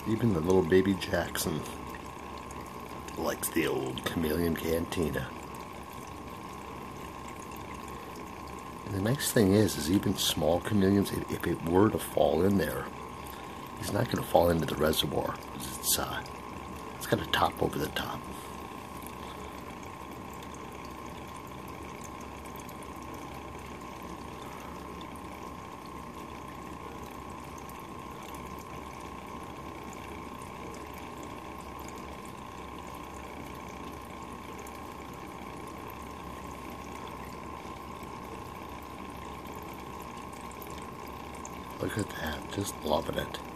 Even the little baby Jackson likes the old Chameleon Cantina. And the nice thing is even small chameleons, if it were to fall in there, he's not going to fall into the reservoir because it's got a top over the top. Look at that, just loving it.